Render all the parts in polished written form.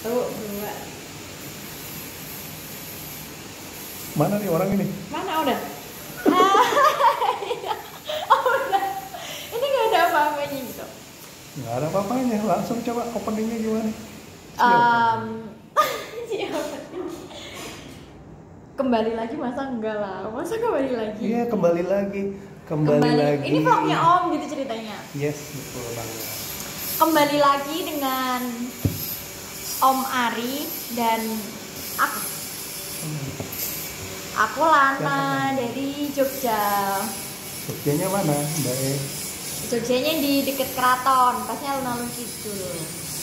Tuh, dua. Mana nih orang ini? Mana udah? Oh, udah. Ini nggak ada apa-apanya gitu. Nggak ada apa-apanya. Langsung coba openingnya gimana? Siapa? Kembali lagi masa enggak lah? Masa kembali lagi? Iya, kembali lagi. Kembali lagi. Ini vlognya Om gitu ceritanya. Yes, betul banget. Kembali lagi dengan Om Ari dan aku. Aku Lana dari Jogja. Jogjanya mana, Mbak E? Jogjanya di deket keraton, pasnya alun-alun Kidul.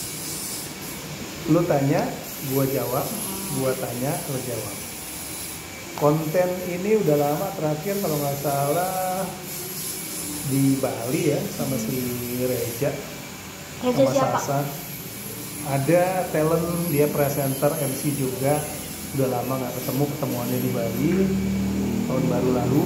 Lu tanya, gua jawab. Gua tanya, lu jawab. Konten ini udah lama terakhir kalau nggak salah di Bali ya sama si Reja. Reja Sama siapa? Sasa. Ada talent, dia presenter MC juga. Udah lama nggak ketemu, ketemuannya di Bali tahun baru lalu.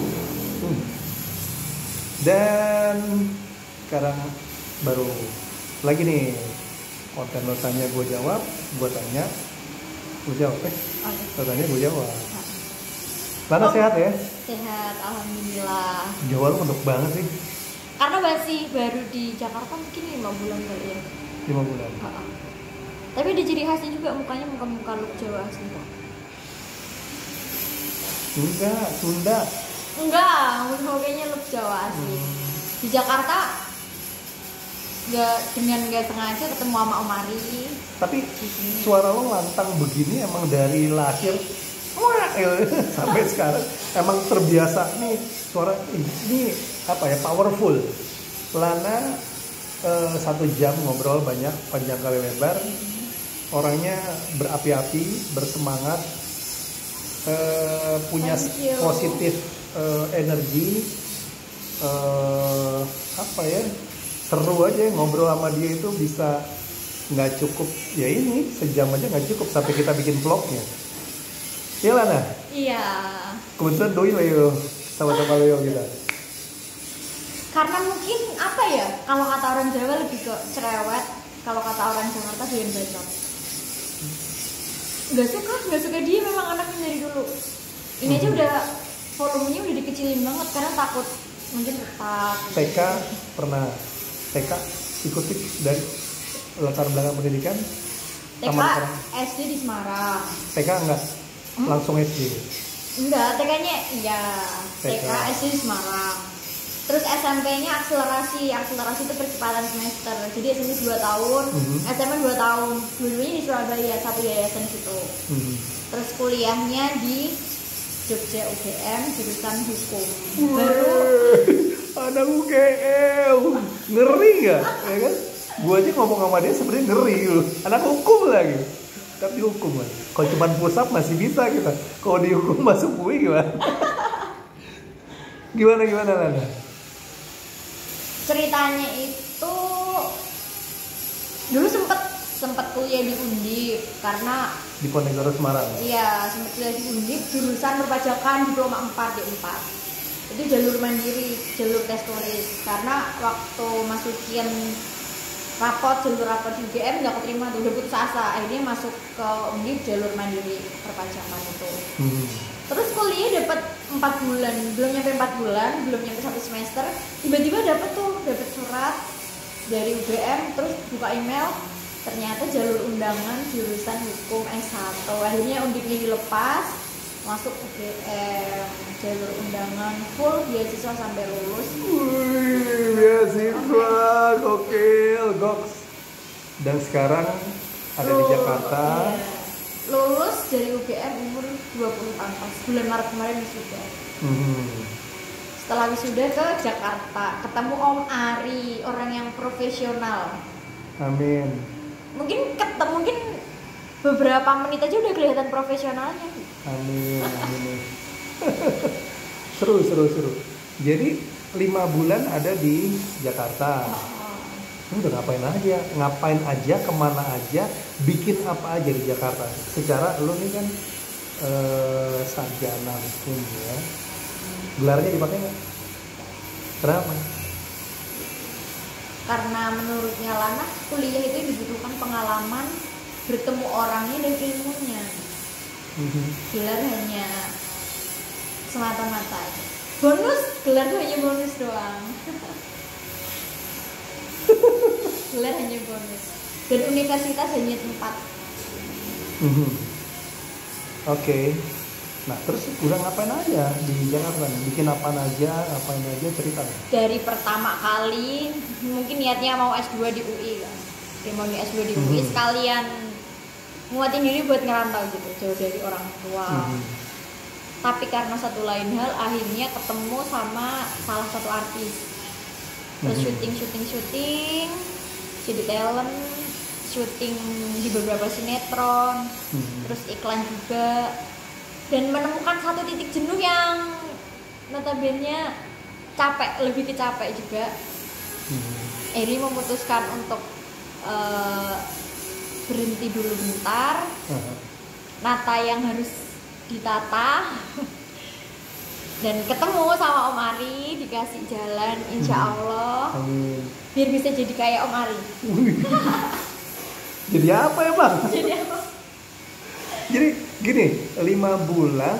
Dan sekarang baru lagi nih konten lo tanya gue jawab, gue tanya gue jawab, lo tanya gue jawab. Lana sehat ya? Sehat, alhamdulillah. Jawa lo untuk banget sih. Karena masih baru di Jakarta mungkin 5 bulan kali ya. 5 bulan. Tapi ada ciri khasnya juga, mukanya muka look Jawa asli kok. Enggak, Sunda. Enggak, mukanya look Jawa asli. Di Jakarta nggak sengaja ketemu sama Om Ari. Tapi suara lo lantang begini emang dari lahir sampai sekarang emang terbiasa nih suara ini apa ya, powerful. Lana 1 jam ngobrol banyak, panjang kali lebar. Orangnya berapi-api, bersemangat, punya positif energi, apa ya, seru aja ngobrol sama dia itu bisa nggak cukup ya, ini sejam aja nggak cukup sampai kita bikin vlognya. Iya Lana? Iya. Kebetulan doi Leo, sama-sama Leo kita. Karena mungkin apa ya, kalau kata orang Jawa lebih ke cerewet, kalau kata orang Jakarta doyan bacot. Nggak suka dia memang anaknya dari dulu. Ini aja udah volumenya udah dikecilin banget karena takut mungkin retak. TK pernah, TK ikuti dari latar belakang pendidikan? TK SD di Semarang. TK enggak? Langsung SD? Enggak, TK-nya iya. TK SD di Semarang. Terus SMP-nya akselerasi itu percepatan semester. Jadi SMP 2 tahun, SMA 2 tahun. Dua-duanya di Surabaya, satu yayasan situ. Terus kuliahnya di Jogja UGM, jurusan hukum. Baru ada UGM, ngeri nggak? Ya kan? Gua aja ngomong sama dia sebenarnya ngeri loh. Anak hukum lagi, tapi hukum lagi. Kalau cuma pusat masih bisa kita. Kalau di hukum masuk UI gimana? Gimana Lana? Ceritanya itu dulu sempet kuliah di Undip karena Di Ponegoro Semarang. iya, sempet kuliah di Undip jurusan perpajakan diploma 4 di 4. Itu jalur mandiri, jalur tes tulis. Karena waktu masukin jalur rapot di UGM nggak keterima tuh, udah putus asa. Akhirnya masuk ke Undip jalur mandiri perpajakan itu. Terus kuliah dapat 4 bulan, belum nyampe 4 bulan, belum nyampe 1 semester, tiba-tiba dapat surat dari UGM, terus buka email, ternyata jalur undangan jurusan hukum S1. Akhirnya undipnya dilepas, masuk UGM, jalur undangan full beasiswa sampai lulus. Wih, beasiswa, gokil, goks. Dan sekarang ada di Jakarta. Iya. Lulus dari UGM umur 20 tahun pas bulan Maret kemarin wisuda. Setelah wisuda ke Jakarta, ketemu Om Ari, orang yang profesional. Amin. Mungkin beberapa menit aja udah kelihatan profesionalnya. Amin. Seru. Jadi 5 bulan ada di Jakarta. Lu udah ngapain aja, kemana aja, bikin apa aja di Jakarta. Secara lu nih kan sarjana hukum ya, gelarnya dipakai nggak? Kenapa? Karena menurutnya Lana, kuliah itu dibutuhkan pengalaman bertemu orangnya dan ilmunya. Gelar hanya semata-mata bonus, gelar tuh hanya bonus doang. Gelar hanya bonus dan universitas hanya tempat. Oke. Nah terus udah ngapain aja di Jakarta nih? Bikin apa aja, ngapain aja, cerita. Dari pertama kali mungkin niatnya mau S2 di UI kan, dia mau di S2 di UI sekalian nguatin diri buat ngerantau gitu, jauh dari orang tua. Tapi karena satu lain hal akhirnya ketemu sama salah satu artis, terus syuting jadi talent, syuting di beberapa sinetron, terus iklan juga, dan menemukan satu titik jenuh yang notabene capek, lebih ke capek juga. Eri memutuskan untuk berhenti dulu bentar, nata yang harus ditata, dan ketemu sama Om Ari, dikasih jalan insya Allah. Biar bisa jadi kayak Om Ari. Jadi apa ya Bang? Jadi apa? Jadi gini, 5 bulan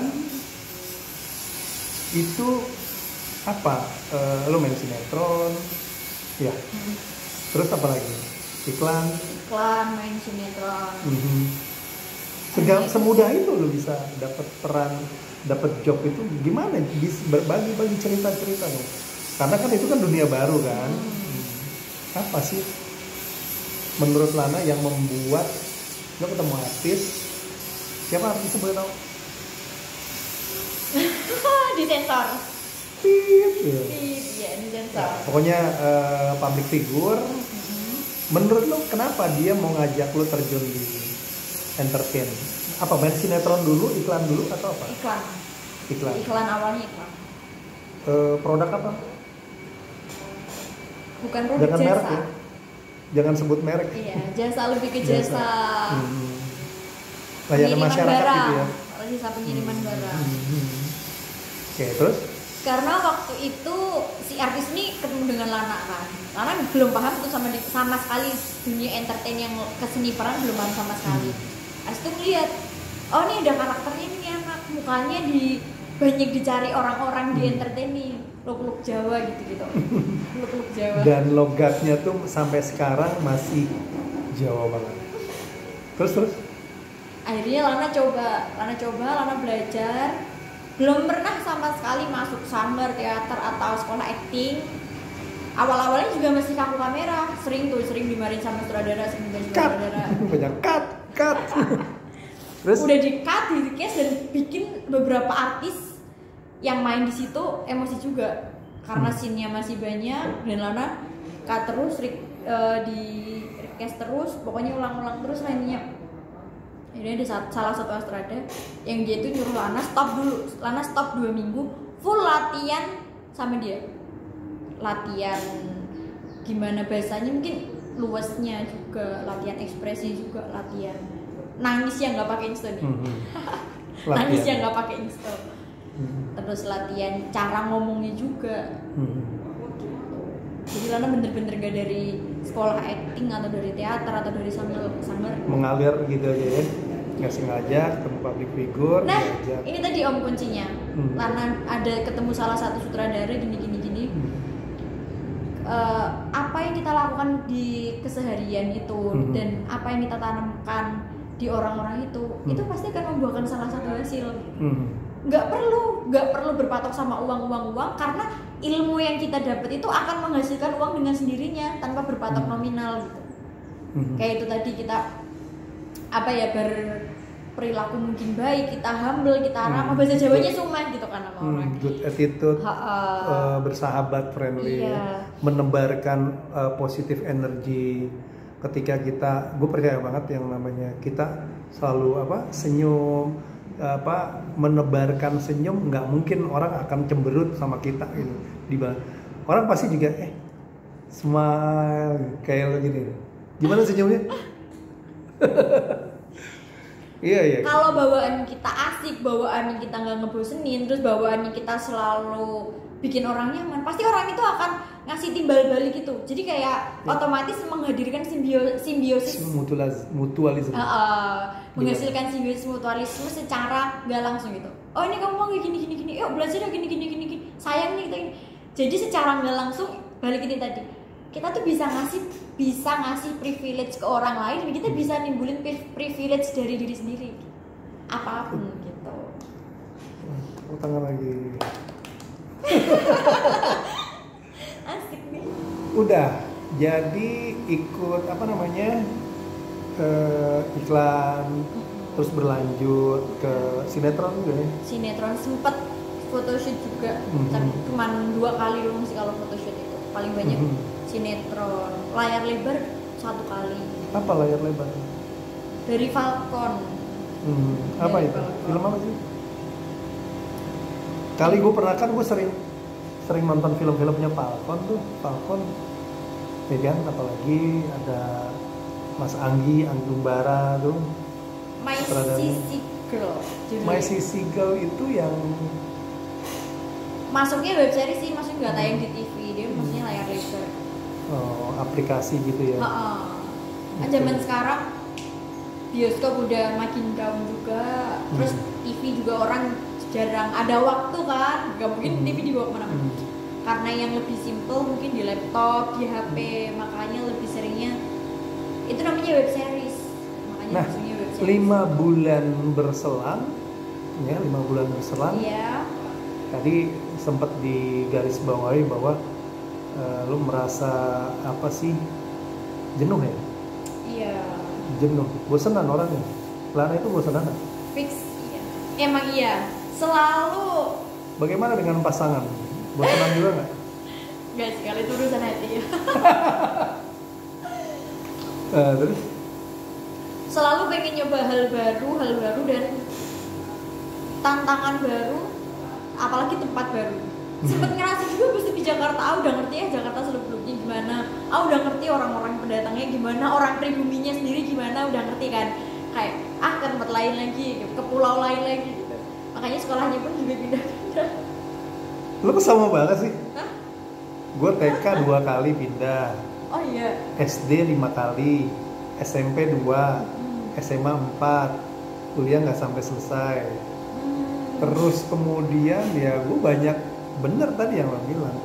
itu apa? Lo main sinetron, ya. Terus apa lagi? Iklan, main sinetron. Semudah itu lo bisa dapat peran, dapat job itu gimana? Bisa berbagi cerita-cerita lo. Karena kan itu kan dunia baru kan. Apa sih menurut Lana yang membuat lo ketemu artis? Siapa artisnya boleh tahu? Disensor. Iya, disensor. Nah, pokoknya public figure. Menurut lo kenapa dia mau ngajak lo terjun di entertain? Apa main sinetron dulu, iklan dulu atau apa? Iklan Awalnya iklan. Produk apa? Bukan produk, jangan jasa. Merek ya? Jangan sebut merek. Iya, jasa, lebih ke jasa. Layanan masyarakat barang, gitu ya. Jasa pengiriman barang. Oke, terus? Karena waktu itu si artis ini ketemu dengan Lana kan. Lana belum paham tuh sama sekali dunia entertain yang keseni peran, belum paham sama sekali. Terus tuh ngeliat, oh ini ada karakternya nih anak, mukanya banyak dicari orang-orang di entertain nih, look Jawa gitu. Look Jawa. Dan logatnya tuh sampai sekarang masih Jawa banget. Terus? Akhirnya Lana belajar. Belum pernah sama sekali masuk summer, teater atau sekolah acting. Awal-awalnya juga masih kaku kamera, sering dimarahin sama sutradara, banyak cut. Terus udah di-cut, di-cast, dan bikin beberapa artis yang main di situ emosi juga karena scene-nya masih banyak dan Lana cut terus, di cast terus, pokoknya ulang-ulang terus lainnya. Jadi ada salah satu astrada yang dia itu nyuruh Lana stop 2 minggu full latihan sama dia, latihan gimana bahasanya, mungkin luasnya juga, latihan ekspresi juga, latihan nangis yang nggak pakai insta nih. Nangis yang nggak pakai insta. Terus latihan cara ngomongnya juga. Jadi Lana bener-bener gak dari sekolah acting atau dari teater atau dari summer mengalir gitu aja ya, nggak sengaja ketemu public figure. Nah ini tadi om kuncinya. Lana ada ketemu salah satu sutradara gini. Apa yang kita lakukan di keseharian itu dan apa yang kita tanamkan di orang-orang itu pasti akan membuahkan salah satu hasil. Nggak perlu berpatok sama uang karena ilmu yang kita dapat itu akan menghasilkan uang dengan sendirinya tanpa berpatok nominal gitu. Kayak itu tadi, kita berperilaku mungkin baik, kita humble, kita ramah, bahasa Jawanya sumeh gitu kan sama orang. Good attitude, bersahabat, friendly, menebarkan positif energi. Ketika gue percaya banget yang namanya kita selalu senyum, menebarkan senyum, nggak mungkin orang akan cemberut sama kita gitu. Orang pasti juga smile kayak lo gini. Gimana senyumnya? Iya. Kalau bawaan kita asik, bawaan kita nggak ngebosenin, terus bawaan kita selalu bikin orang nyaman, pasti orang itu akan ngasih timbal balik gitu. Jadi kayak otomatis menghadirkan simbiosis mutualisme. Menghasilkan simbiosis mutualisme secara nggak langsung gitu. Oh ini kamu mau gini, yuk belajar ya gini. Sayang nih kita ini. Jadi secara nggak langsung balik ini tadi. Kita tuh bisa ngasih privilege ke orang lain, dan kita bisa nimbulin privilege dari diri sendiri. Apapun gitu. Tepuk tangan lagi. Asik nih. Udah, jadi ikut apa namanya iklan, terus berlanjut ke sinetron juga ya? Sinetron sempet photoshoot juga, tapi cuma 2 kali doang sih kalau photoshoot itu. Paling banyak sinetron. Layar lebar 1 kali. Apa layar lebar? Dari Falcon. Apa itu? Film apa sih? Kali gue pernah kan gue sering nonton film-filmnya Falcon ya kan, apalagi ada Mas Anggi Umbara tuh, My Sissy Girl. My Sissy Girl itu yang masuknya web series sih, maksudnya nggak tayang di TV, dia maksudnya layar lebar. Oh, aplikasi gitu ya. Kan zaman sekarang bioskop udah makin down juga, terus TV juga orang jarang ada waktu kan, nggak mungkin TV dibawa kemana-mana. Karena yang lebih simple mungkin di laptop, di HP, makanya lebih seringnya itu namanya web series. Makanya maksudnya web series. 5 bulan berselang, ya 5 bulan berselang. Iya. Tadi sempat digaris bawahi bahwa lu merasa apa sih, jenuh ya? Iya. Jenuh, bosenan orangnya. Lana itu bosenan nggak? Fix, iya. Emang iya. Selalu. Bagaimana dengan pasangan? Bosenan juga nggak? Nggak sih, kalau itu urusan hati ya. Terus? Selalu pengen nyoba hal baru dan tantangan baru, apalagi tempat baru. Sempet ngerasa juga pasti di Jakarta, udah ngerti ya Jakarta seluk-beluknya gimana, udah ngerti orang-orang pendatangnya gimana, orang pribuminya sendiri gimana, udah ngerti kan. Kayak ke tempat lain lagi, ke pulau lain lagi gitu. Makanya sekolahnya pun juga pindah-pindah. Lu sama banget sih. Hah? Gue TK 2 kali pindah. Oh iya. SD 5 kali, SMP 2, SMA 4, kuliah nggak sampai selesai. Terus kemudian ya gue banyak, bener tadi yang lo bilang,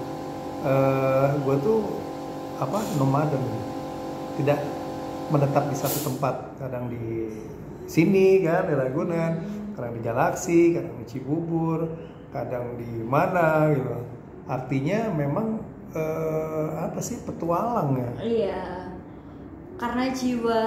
gue tuh nomaden, tidak menetap di satu tempat, kadang di sini kan di Ragunan, kadang di Galaksi, kadang di Cibubur, kadang di mana gitu. Artinya memang petualang ya. Iya. Karena jiwa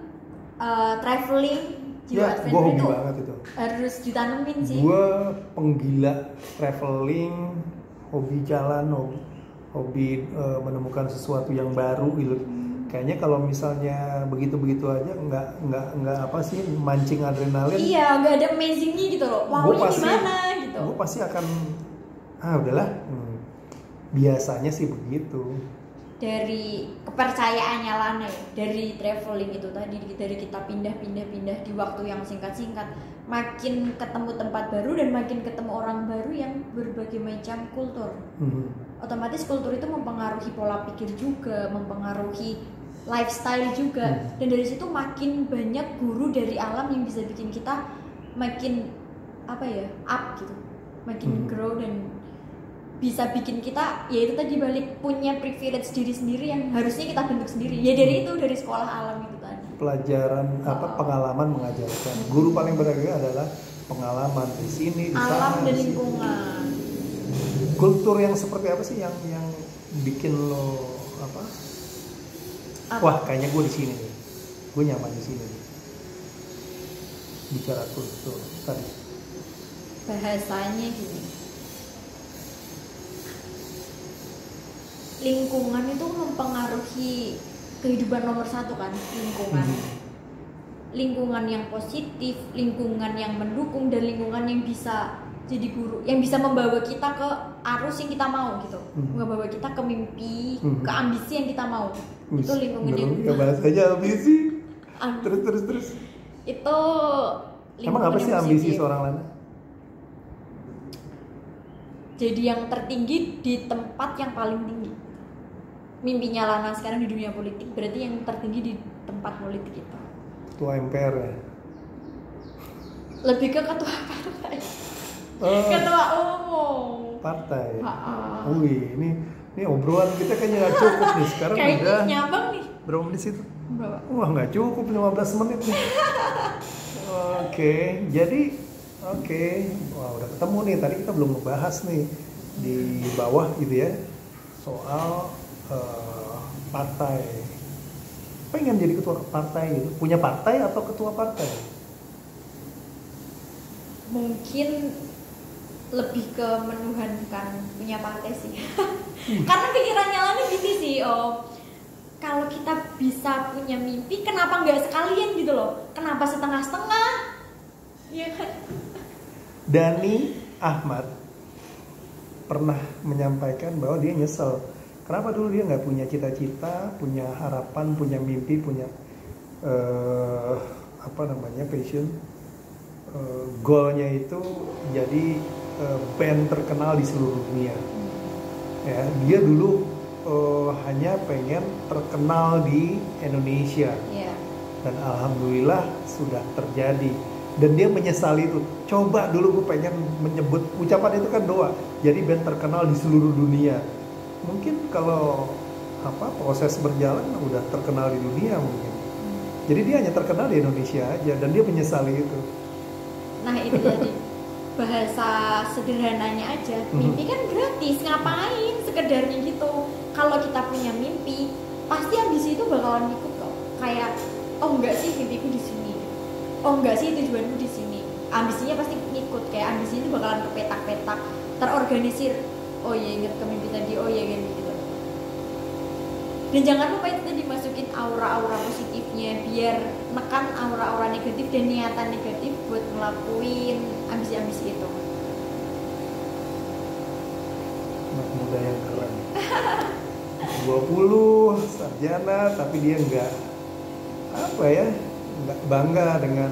traveling, jiwa ya, gue hobi banget itu. Harus ditanemin sih. Gue penggila traveling, hobi jalan, hobi menemukan sesuatu yang baru gitu. Kayaknya kalau misalnya begitu-begitu aja nggak apa sih, mancing adrenalin. Iya, nggak ada amazingnya gitu loh. Wow, gimana gitu. Gue pasti akan udahlah. Biasanya sih begitu. Dari kepercayaannya Lana ya, dari traveling itu tadi, dari kita pindah di waktu yang singkat-singkat, makin ketemu tempat baru dan makin ketemu orang baru yang berbagai macam kultur. Otomatis kultur itu mempengaruhi pola pikir juga, mempengaruhi lifestyle juga, dan dari situ makin banyak guru dari alam yang bisa bikin kita makin up gitu, makin grow, dan bisa bikin kita ya itu tadi balik punya privilege diri sendiri yang harusnya kita bentuk sendiri ya, dari sekolah alam itu tadi. Pelajaran pengalaman mengajarkan. Guru paling berharga adalah pengalaman di sini, di alam sana, dan lingkungan. Kultur yang seperti apa sih yang bikin lo wah kayaknya gue di sini nih, gue nyaman di sini nih. Bicara kultur tadi. Bahasanya gini. Lingkungan itu mempengaruhi kehidupan nomor 1 kan, lingkungan. Lingkungan yang positif, lingkungan yang mendukung, dan lingkungan yang bisa jadi guru, yang bisa membawa kita ke arus yang kita mau gitu, membawa kita ke mimpi, ke ambisi yang kita mau. Itu lingkungan yang ya bahasanya ambisi. Terus. Itu emang apa sih ambisi seorang Lana? Jadi yang tertinggi di tempat yang paling tinggi. mimpinya Lana sekarang di dunia politik berarti yang tertinggi di tempat politik itu. Ketua MPR ya? Lebih ke ketua partai. Ketua umum. Partai. Wih, ini obrolan kita kayaknya nggak cukup nih. Sekarang udah nyambang nih. Berapa menit itu? Berapa? Wah, nggak cukup 15 menit nih. Oke, jadi wah udah ketemu nih. Tadi kita belum membahas nih di bawah gitu ya soal partai. Pengen jadi ketua partai gitu. Punya partai atau ketua partai? Mungkin lebih ke menuhankan punya partai sih. Karena pikirannya Lana gini sih, kalau kita bisa punya mimpi, kenapa nggak sekalian gitu loh? Kenapa setengah-setengah? Iya kan? Dhani Ahmad pernah menyampaikan bahwa dia nyesel. Kenapa dulu dia nggak punya cita-cita, punya harapan, punya mimpi, punya passion, goalnya itu jadi band terkenal di seluruh dunia. Ya, dia dulu hanya pengen terkenal di Indonesia. Yeah. Dan alhamdulillah sudah terjadi. Dan dia menyesali itu. Coba dulu gue pengen menyebut, ucapan itu kan doa. Jadi band terkenal di seluruh dunia. Mungkin kalau proses berjalan udah terkenal di dunia mungkin. Jadi dia hanya terkenal di Indonesia aja dan dia menyesali itu. Nah itu tadi bahasa sederhananya aja. Mimpi kan gratis, ngapain sekedarnya gitu. Kalau kita punya mimpi, pasti ambisi itu bakalan ikut kok. Kayak oh enggak sih mimpiku di sini. Oh enggak sih tujuanku di sini. Ambisinya pasti ngikut, kayak ambisi itu bakalan kepetak-petak, terorganisir. Oh iya inget ke mimpi tadi, oh iya gitu. Dan jangan lupa itu tadi masukin aura-aura positifnya biar menekan aura-aura negatif dan niatan negatif buat ngelakuin ambisi-ambisi itu. Anak muda yang keren. 20 sarjana tapi dia nggak bangga dengan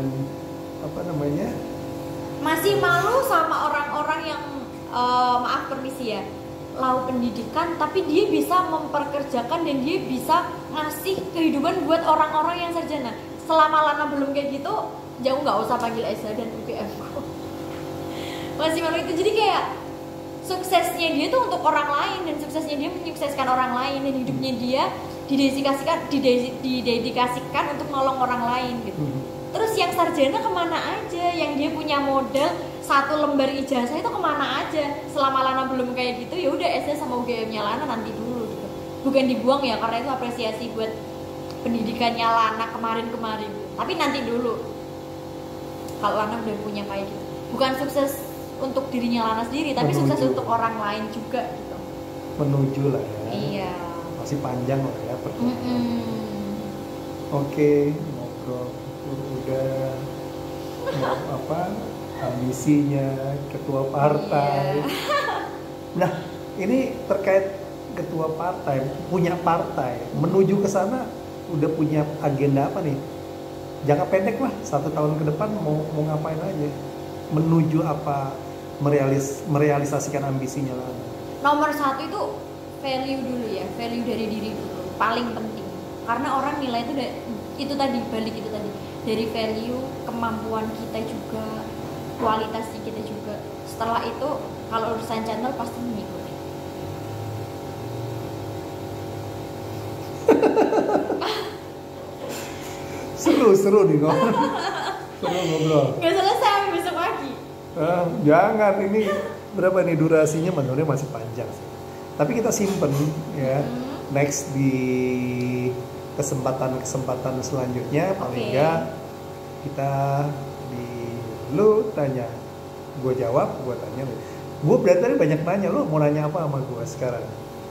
masih malu sama orang-orang yang maaf permisi ya, lau pendidikan tapi dia bisa memperkerjakan dan dia bisa ngasih kehidupan buat orang-orang yang sarjana. Selama Lana belum kayak gitu, jauh nggak usah panggil Esa dan UGM. Masih malu itu, jadi kayak suksesnya dia tuh untuk orang lain dan suksesnya dia menyukseskan orang lain dan hidupnya dia didedikasikan untuk nolong orang lain gitu. Terus yang sarjana kemana aja, yang dia punya modal 1 lembar ijazah itu kemana aja? Selama Lana belum kayak gitu, ya udah SD sama UGM-nya Lana nanti dulu gitu. Bukan dibuang ya, karena itu apresiasi buat pendidikannya Lana kemarin-kemarin. Tapi nanti dulu. Kalau Lana udah punya kayak gitu. Bukan sukses untuk dirinya Lana sendiri, tapi sukses untuk orang lain juga gitu. Menuju lah ya. Iya. Masih panjang lah ya perjalanan. Oke, ngobrol udah ambisinya ketua partai. Nah, ini terkait ketua partai, punya partai, menuju ke sana udah punya agenda apa nih? Jangka pendek lah, 1 tahun ke depan mau ngapain aja? Menuju apa? Merealisasikan ambisinya lah. Nomor 1 itu value dulu ya, value dari diri dulu, paling penting. Karena orang nilai itu tadi balik itu tadi dari value, kemampuan kita juga, kualitas kita juga. Setelah itu kalau urusan channel pasti mengikuti. Seru nih ngobrol. Seru ngobrol. Gak selesai sampai besok pagi. Jangan, ini berapa nih durasinya? Menurutnya masih panjang sih. Tapi kita simpen ya. Next di kesempatan selanjutnya paling enggak kita lu tanya, gue jawab, gue tanya. Gue berarti tadi banyak nanya, lu mau nanya apa sama gue sekarang?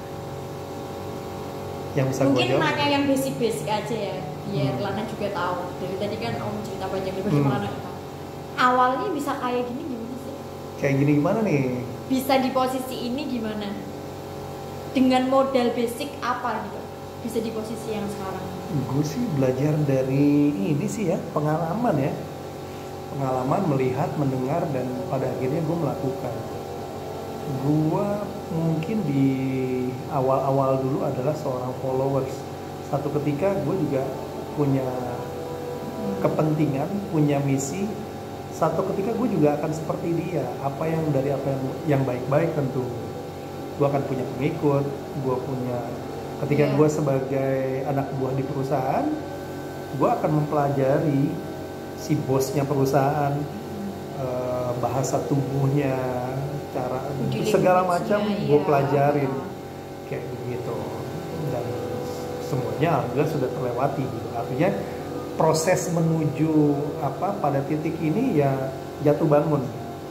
Yang bisa gue jawab? Mungkin nanya yang basic aja ya, biar Lana juga tahu. Dari tadi kan Om cerita banyak nih bagaimana Lana tahu. Awalnya bisa kayak gini gimana sih? Kayak gini gimana nih? Bisa di posisi ini gimana? Dengan modal basic apa gitu? Bisa di posisi yang sekarang? Gue sih belajar dari ini sih ya, pengalaman melihat, mendengar, dan pada akhirnya gue melakukan. Gua mungkin di awal-awal dulu adalah seorang followers. Satu ketika gue juga punya kepentingan, punya misi. Satu ketika gue juga akan seperti dia. Apa yang baik-baik tentu. Gue akan punya pengikut. Gue punya ketika gue sebagai anak buah di perusahaan, gue akan mempelajari si bosnya perusahaan, bahasa tubuhnya, cara segala macam gue pelajarin kayak begitu, dan semuanya alhamdulillah sudah terlewati gitu. Artinya proses menuju pada titik ini ya jatuh bangun.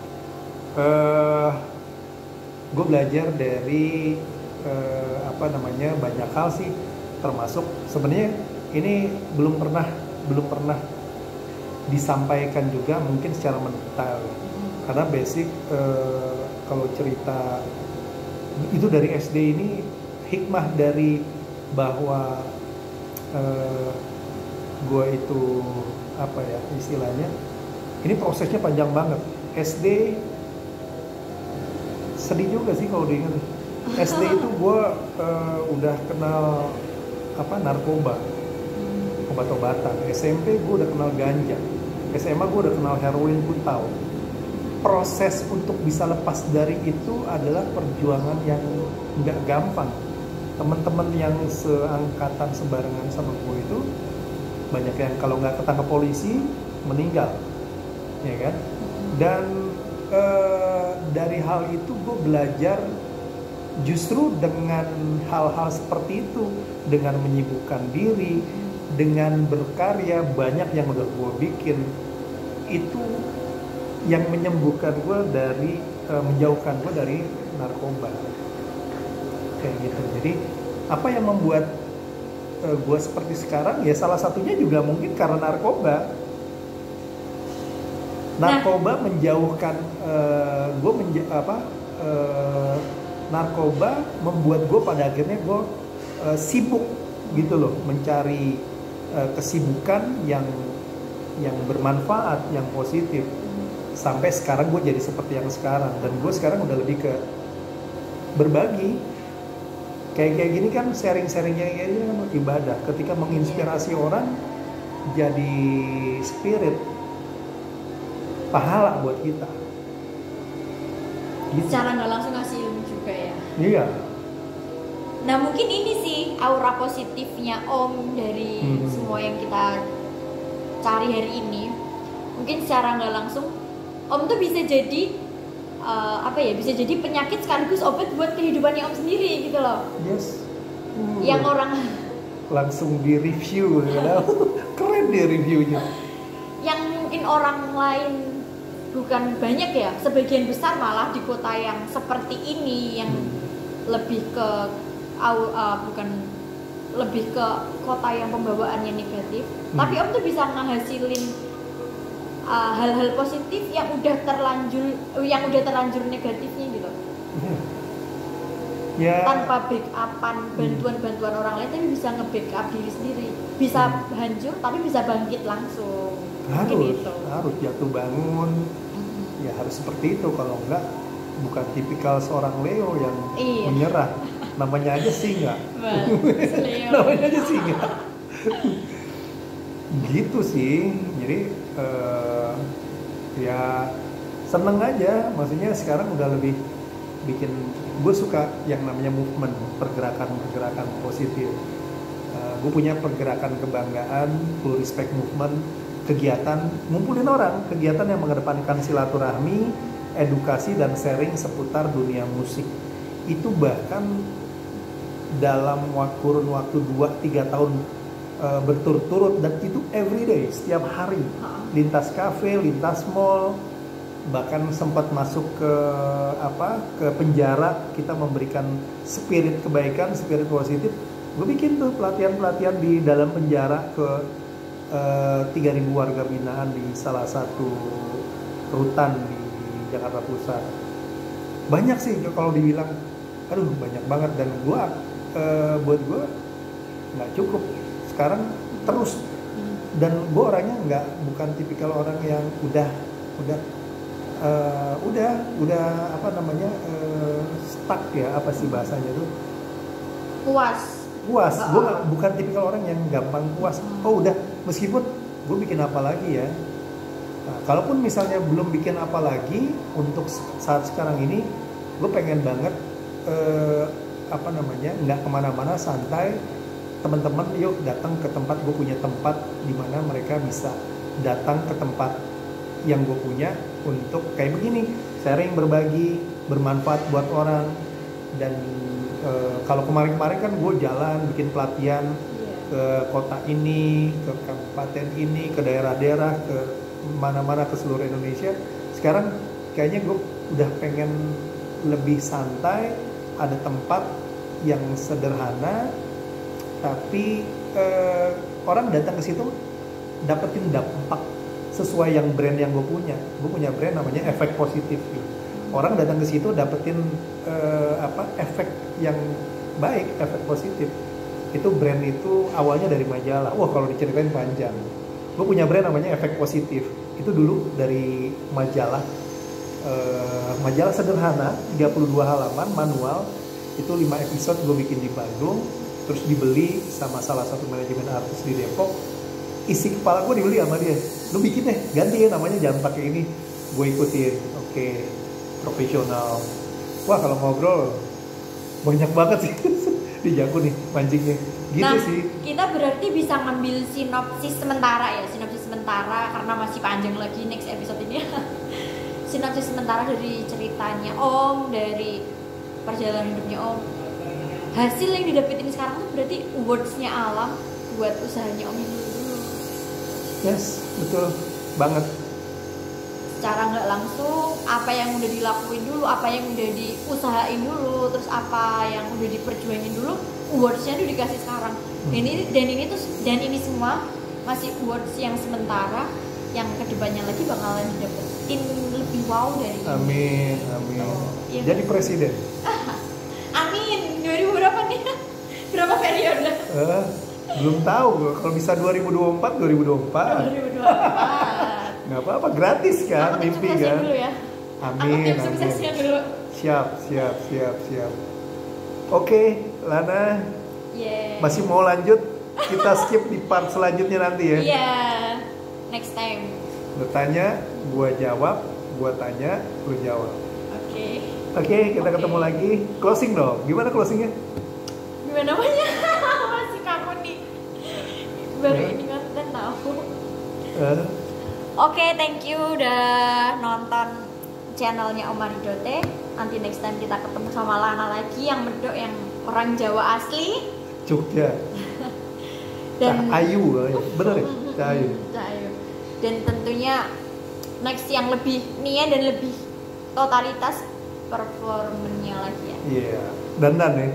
Gue belajar dari banyak hal sih, termasuk sebenarnya ini belum pernah disampaikan juga mungkin secara mendetail, karena basic kalau cerita itu dari SD ini hikmah dari bahwa gue itu istilahnya ini prosesnya panjang banget. SD sedih juga sih kalau diingat. SD itu gue udah kenal narkoba, obat-obatan. SMP gue udah kenal ganja. SMA gue udah kenal heroin, gue tahu. Proses untuk bisa lepas dari itu adalah perjuangan yang nggak gampang. Teman-teman yang seangkatan sebarengan sama gue itu banyak yang kalau nggak ketangkap polisi meninggal, ya kan? Dan dari hal itu gue belajar justru dengan hal-hal seperti itu, dengan menyibukkan diri, dengan berkarya, banyak yang udah gue bikin, itu yang menyembuhkan gue dari menjauhkan gue dari narkoba kayak gitu. Jadi apa yang membuat gue seperti sekarang ya salah satunya juga mungkin karena narkoba menjauhkan gue narkoba membuat gue pada akhirnya gue sibuk gitu loh, mencari kesibukan yang bermanfaat, yang positif, sampai sekarang gue jadi seperti yang sekarang. Dan gue sekarang udah lebih ke berbagi kayak gini kan, sharingnya ini kan ibadah. Ketika menginspirasi orang jadi spirit, pahala buat kita gitu. Secara nggak langsung ngasih ilmu juga ya. Iya. Nah mungkin ini sih aura positifnya Om dari semua yang kita cari hari ini. Mungkin secara nggak langsung Om tuh bisa jadi bisa jadi penyakit sekaligus obat buat kehidupannya Om sendiri gitu loh. Yes. Yang orang langsung di review ya. Keren deh reviewnya. Yang mungkin orang lain bukan banyak ya, sebagian besar malah di kota yang seperti ini yang lebih ke lebih ke kota yang pembawaannya negatif, tapi Om tuh bisa ngehasilin hal-hal positif yang udah terlanjur negatifnya gitu. Ya. Tanpa backupan bantuan orang lain, tapi bisa nge-backup diri sendiri. Bisa hancur tapi bisa bangkit langsung. Harus jatuh bangun. Ya harus seperti itu, kalau enggak bukan tipikal seorang Leo yang menyerah. Namanya aja singa. Namanya aja singa. Gitu sih. Jadi ya seneng aja. Maksudnya sekarang udah lebih bikin, gue suka yang namanya movement, pergerakan positif. Gue punya pergerakan kebanggaan, full respect movement, kegiatan ngumpulin orang, kegiatan yang mengedepankan silaturahmi, edukasi dan sharing seputar dunia musik. Itu bahkan dalam kurun waktu 2-3 tahun berturut-turut, dan itu everyday, setiap hari, lintas kafe, lintas mall, bahkan sempat masuk ke penjara, kita memberikan spirit kebaikan, spirit positif. Gue bikin tuh pelatihan di dalam penjara ke 3.000 warga binaan di salah satu rutan di Jakarta Pusat. Banyak sih kalau dibilang, aduh banyak banget, dan buat gue nggak cukup. Sekarang terus, dan gue orangnya bukan tipikal orang yang udah udah apa namanya, stuck ya, apa sih bahasanya tuh, Puas. gue bukan tipikal orang yang gampang puas. Oh udah, meskipun gue bikin apa lagi ya. Nah, kalaupun misalnya belum bikin apa lagi untuk saat sekarang ini, gue pengen banget apa namanya, nggak kemana-mana, santai, teman-teman yuk datang ke tempat. Gue punya tempat di mana mereka bisa datang ke tempat yang gue punya untuk kayak begini, sharing, berbagi, bermanfaat buat orang. Dan kalau kemarin-kemarin kan gue jalan bikin pelatihan ke kota ini, ke kabupaten ini, ke daerah-daerah, ke mana-mana, ke seluruh Indonesia. Sekarang kayaknya gue udah pengen lebih santai, ada tempat yang sederhana, tapi orang datang ke situ dapetin dampak sesuai yang brand yang gue punya. Gue punya brand namanya Efek Positif gitu. Orang datang ke situ dapetin efek yang baik, efek positif. Itu brand itu awalnya dari majalah. Wah, kalau diceritain panjang. Gue punya brand namanya Efek Positif. Itu dulu dari majalah, majalah sederhana, 32 halaman, manual. Itu 5 episode gue bikin di Bandung, terus dibeli sama salah satu manajemen artis di Depok. Isi kepala gue dibeli sama dia. Lu bikin deh, ganti ya namanya, jangan pakai ini. Gue ikutin. Oke, profesional. Wah, kalau ngobrol banyak banget sih. Dijago nih mancingnya. Gitu nah, sih. Kita berarti bisa ngambil sinopsis sementara ya, sinopsis sementara karena masih panjang lagi next episode ini. Sinopsis sementara dari ceritanya Om, dari perjalanan hidupnya Om. Hasil yang didapetin sekarang tuh berarti awards-nya Alam buat usahanya Om ini dulu. Yes, betul banget. Secara nggak langsung, apa yang udah dilakuin dulu, apa yang udah diusahain dulu, terus apa yang udah diperjuangin dulu, awards-nya tuh dikasih sekarang. Dan ini semua masih awards yang sementara, yang kedepannya lagi bakalan didapetin lebih wow dari ini. Amin. Iya. Jadi presiden. Amin. 2000 berapa nih? Berapa periode? Belum tahu. Kalau bisa 2024. 2024. Nggak apa-apa, gratis kan, Aku mimpi tim kan. dulu ya. Amin. Aku tim suksesnya dulu. Siap. Oke, Lana. Yeah. Masih mau lanjut? Kita skip di part selanjutnya nanti ya. Iya. Next time. Lu tanya, gua jawab. Gua tanya, lu jawab. Oke, kita ketemu lagi. Closing dong. Gimana closingnya? Gimana namanya? Masih kamu nih. Baru ini konten tahu. Oke, thank you udah nonton channelnya Om Aridote. Nanti next time kita ketemu sama Lana lagi yang medok, yang orang Jawa asli. Jogja. Dan Ayu, bener ya? Ayu. Dan tentunya next yang lebih nia dan lebih totalitas performanya lagi ya. Iya, dandan ya.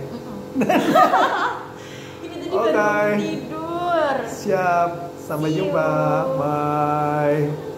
Ini tadi baru tidur. Siap, sampai jumpa. Bye.